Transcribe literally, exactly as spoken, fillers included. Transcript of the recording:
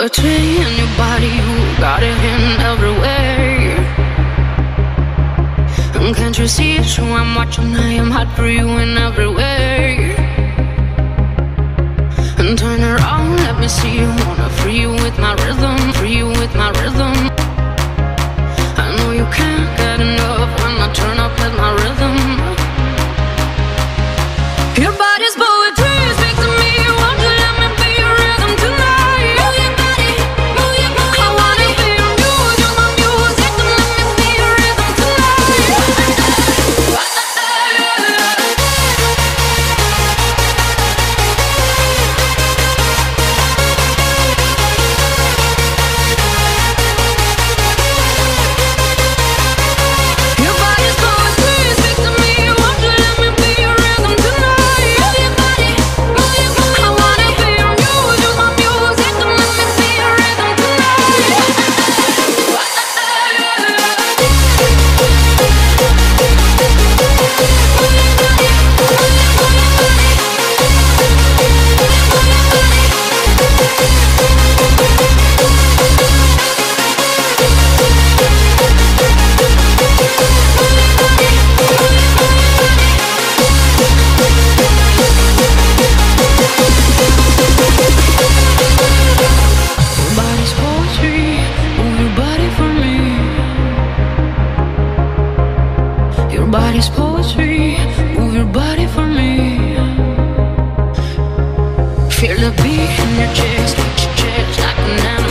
poetry in your body, you got it hidden everywhere. And can't you see it's true? I'm watching, I am hot for you in every way. And turn around, let me see you. Wanna free you with my rhythm, free you with my rhythm. I know you can't get enough when I turn up with my rhythm. Your body's poetry, speak to me. Won't you let me be your rhythm tonight? Move your body, move your body. I wanna be your muse, you're my music. And let me be your rhythm Your body's poetry, speak to me. Won't you let me be your rhythm tonight? Move your body, move your body. I wanna be your muse, you're my music. And let me be your rhythm Your body's poetry, move your body for me. Your body's poetry, move your body for me. Feel the beat in your chest, make your chest like an